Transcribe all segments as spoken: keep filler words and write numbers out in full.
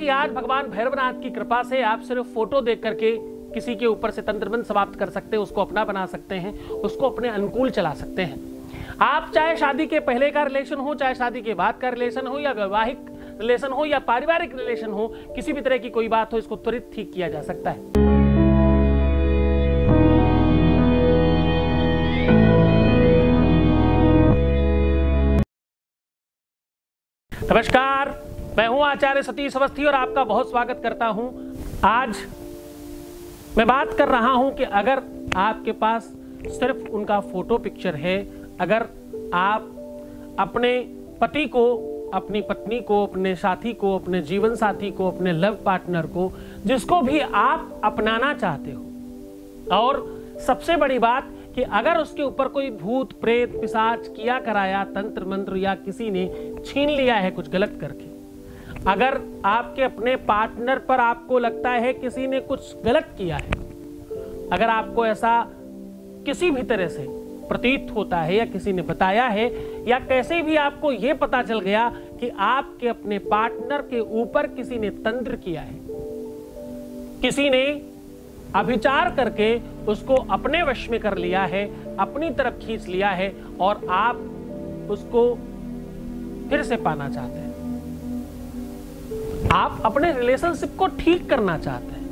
आज भगवान भैरवनाथ की कृपा से आप सिर्फ फोटो देख करके किसी के ऊपर से तंत्र मंत्र समाप्त कर सकते हैं, उसको अपना बना सकते हैं, उसको अपने अनुकूल चला सकते हैं। आप चाहे शादी के पहले का रिलेशन हो, चाहे शादी के बाद का रिलेशन हो, या वैवाहिक रिलेशन हो, या पारिवारिक रिलेशन हो, किसी भी तरह की कोई बात हो, इसको त्वरित ठीक किया जा सकता है। नमस्कार, मैं हूं आचार्य सतीश अवस्थी और आपका बहुत स्वागत करता हूं। आज मैं बात कर रहा हूं कि अगर आपके पास सिर्फ उनका फोटो पिक्चर है, अगर आप अपने पति को, अपनी पत्नी को, अपने साथी को, अपने जीवन साथी को, अपने लव पार्टनर को, जिसको भी आप अपनाना चाहते हो, और सबसे बड़ी बात कि अगर उसके ऊपर कोई भूत प्रेत पिशाच किया कराया तंत्र मंत्र या किसी ने छीन लिया है कुछ गलत करके, अगर आपके अपने पार्टनर पर आपको लगता है किसी ने कुछ गलत किया है, अगर आपको ऐसा किसी भी तरह से प्रतीत होता है या किसी ने बताया है, या कैसे भी आपको यह पता चल गया कि आपके अपने पार्टनर के ऊपर किसी ने तंत्र किया है, किसी ने अभिचार करके उसको अपने वश में कर लिया है, अपनी तरफ खींच लिया है, और आप उसको फिर से पाना चाहते हैं, आप अपने रिलेशनशिप को ठीक करना चाहते हैं,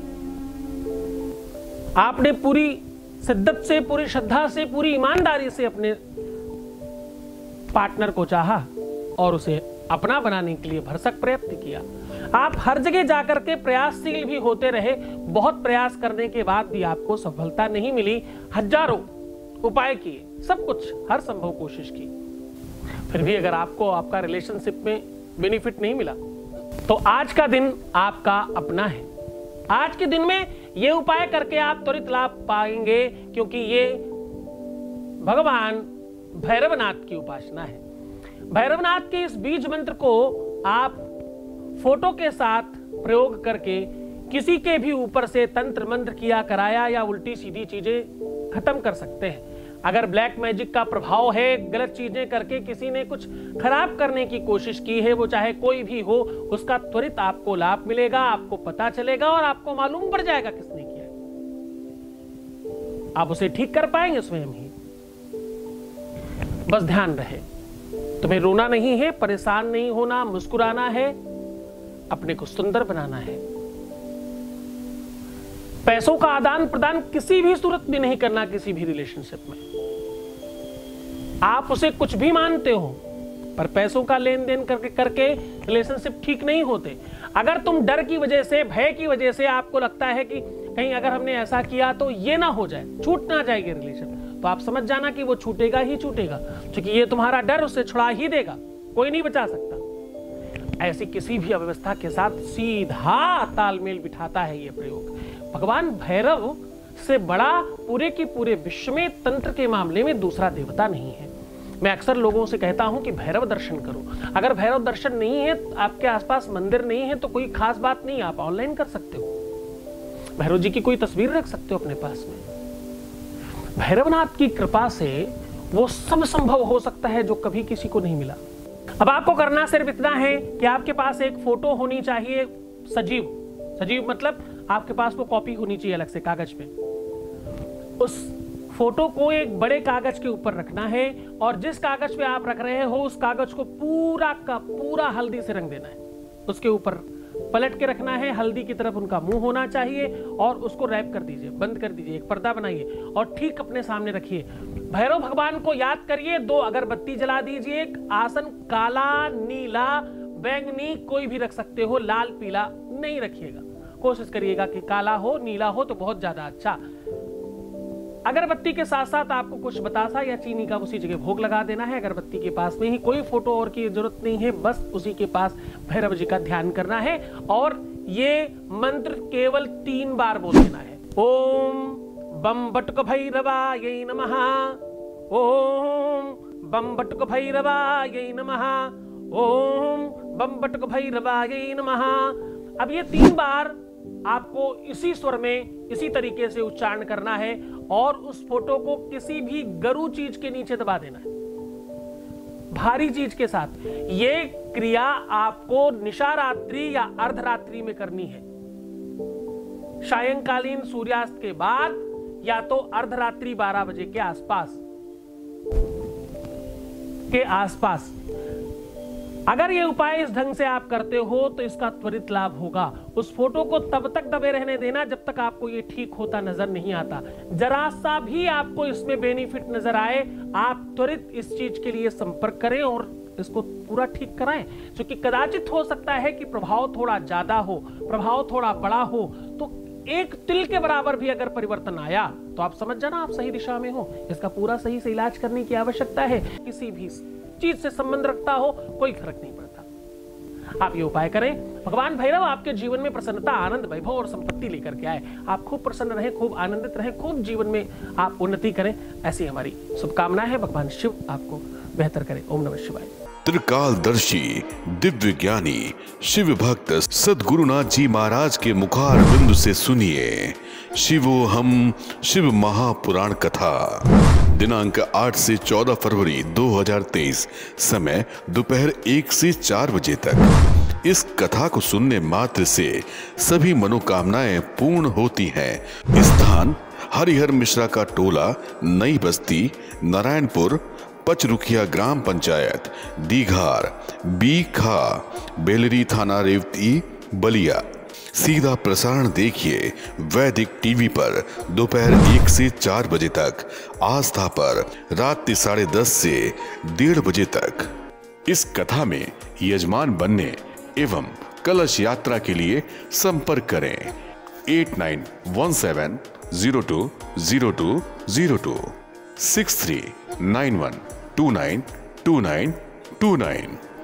आपने पूरी शिद्दत से, पूरी श्रद्धा से, पूरी ईमानदारी से अपने पार्टनर को चाहा और उसे अपना बनाने के लिए भरसक प्रयत्न किया। आप हर जगह जाकर के प्रयासशील भी होते रहे, बहुत प्रयास करने के बाद भी आपको सफलता नहीं मिली, हजारों उपाय किए, सब कुछ हर संभव कोशिश की, फिर भी अगर आपको आपका रिलेशनशिप में बेनिफिट नहीं मिला, तो आज का दिन आपका अपना है। आज के दिन में ये उपाय करके आप त्वरित लाभ पाएंगे, क्योंकि ये भगवान भैरवनाथ की उपासना है। भैरवनाथ के इस बीज मंत्र को आप फोटो के साथ प्रयोग करके किसी के भी ऊपर से तंत्र मंत्र किया कराया या उल्टी सीधी चीजें खत्म कर सकते हैं। अगर ब्लैक मैजिक का प्रभाव है, गलत चीजें करके किसी ने कुछ खराब करने की कोशिश की है, वो चाहे कोई भी हो, उसका त्वरित आपको लाभ मिलेगा, आपको पता चलेगा और आपको मालूम पड़ जाएगा किसने किया है। आप उसे ठीक कर पाएंगे स्वयं ही। बस ध्यान रहे, तुम्हें रोना नहीं है, परेशान नहीं होना, मुस्कुराना है, अपने को सुंदर बनाना है। पैसों का आदान प्रदान किसी भी सूरत में नहीं करना किसी भी रिलेशनशिप में। आप उसे कुछ भी मानते हो, पर पैसों का लेन देन करके करके रिलेशनशिप ठीक नहीं होते। अगर तुम डर की वजह से, भय की वजह से आपको लगता है कि कहीं अगर हमने ऐसा किया तो ये ना हो जाए, छूट ना जाएगी रिलेशन, तो आप समझ जाना कि वो छूटेगा ही छूटेगा, क्योंकि ये तुम्हारा डर उससे छुड़ा ही देगा, कोई नहीं बचा सकता। ऐसी किसी भी अव्यवस्था के साथ सीधा तालमेल बिठाता है ये प्रयोग। भगवान भैरव से बड़ा पूरे के पूरे विश्व में तंत्र के मामले में दूसरा देवता नहीं है। मैं अक्सर लोगों से कहता हूं कि भैरव दर्शन करो। अगर भैरव दर्शन नहीं है, आपके आसपास मंदिर नहीं है, तो कोई खास बात नहीं, आप ऑनलाइन कर सकते हो। भैरव जी की कोई तस्वीर रख सकते हो अपने पास में। भैरवनाथ की कृपा से वो सब संभव हो सकता है जो कभी किसी को नहीं मिला। अब आपको करना सिर्फ इतना है कि आपके पास एक फोटो होनी चाहिए सजीव। सजीव मतलब आपके पास वो कॉपी होनी चाहिए अलग से कागज पे। उस फोटो को एक बड़े कागज के ऊपर रखना है, और जिस कागज पे आप रख रहे हो उस कागज को पूरा का पूरा हल्दी से रंग देना है। उसके ऊपर पलट के रखना है, हल्दी की तरफ उनका मुंह होना चाहिए, और उसको रैप कर दीजिए, बंद कर दीजिए, एक पर्दा बनाइए और ठीक अपने सामने रखिए। भैरव भगवान को याद करिए, दो अगरबत्ती जला दीजिए, आसन काला, नीला, बैंगनी कोई भी रख सकते हो, लाल पीला नहीं रखिएगा, कोशिश करिएगा कि काला हो, नीला हो तो बहुत ज्यादा अच्छा। अगरबत्ती के साथ साथ आपको कुछ बतासा या चीनी का उसी जगह भोग लगा देना है। अगरबत्ती के पास में ही, कोई फोटो और की जरूरत नहीं है, बस उसी के पास भैरव जी का ध्यान करना है, और ये मंत्र केवल तीन बार बोल देना है। ओम बम बटुक भैरवाय नमः, ओम बम बटुक भैरवाय नमः, ओम बम बटुक भैरवाय नमः। अब ये तीन बार आपको इसी स्वर में, इसी तरीके से उच्चारण करना है, और उस फोटो को किसी भी गरु चीज के नीचे दबा देना है, भारी चीज के साथ। ये क्रिया आपको निशारात्रि या अर्धरात्रि में करनी है, सायंकालीन सूर्यास्त के बाद या तो अर्धरात्रि बारह बजे के आसपास के आसपास। अगर ये उपाय इस ढंग से आप करते हो तो इसका त्वरित लाभ होगा। उस फोटो को तब तक दबे रहने देना जब तक आपको ये ठीक होता नजर नहीं आता। जरा सा भी आपको इसमें बेनिफिट नजर आए, आप त्वरित इस चीज के लिए संपर्क करें और इसको पूरा ठीक कराएं, क्योंकि कदाचित हो सकता है कि प्रभाव थोड़ा ज्यादा हो, प्रभाव थोड़ा बड़ा हो। तो एक तिल के बराबर भी अगर परिवर्तन आया तो आप समझ जाना आप सही दिशा में हो। इसका पूरा सही से इलाज करने की आवश्यकता है। किसी भी चीज से संबंध रखता हो कोई फर्क नहीं पड़ता। आप ये उपाय करें। भगवान भैरव आपके जीवन में प्रसन्नता, आनंद, वैभव और संपत्ति लेकर के आए। आप खूब प्रसन्न रहें, खूब आनंदित रहें, खूब जीवन में आप उन्नति करें, ऐसी हमारी शुभकामनाएं है। भगवान शिव आपको बेहतर करें। ओम नमः शिवाय। त्रिकालदर्शी दिव्य ज्ञानी शिव भक्त सद्गुरुनाथ जी महाराज के मुखार बिंदु से सुनिए शिवो हम शिव महापुराण कथा। दिनांक आठ से चौदह फरवरी दो हज़ार तेईस, समय दोपहर एक से चार बजे तक। इस कथा को सुनने मात्र से सभी मनोकामनाएं पूर्ण होती हैं। स्थान हरिहर मिश्रा का टोला, नई बस्ती, नारायणपुर, पचरुखिया ग्राम पंचायत, दीघार, बी खा, बेलरी थाना रेवती, बलिया। सीधा प्रसारण देखिए वैदिक टीवी पर दोपहर एक से चार बजे तक, आस्था पर रात साढ़े दस से डेढ़ बजे तक। इस कथा में यजमान बनने एवं कलश यात्रा के लिए संपर्क करें eight nine one seven zero two zero two zero two six three nine one two nine two nine two nine.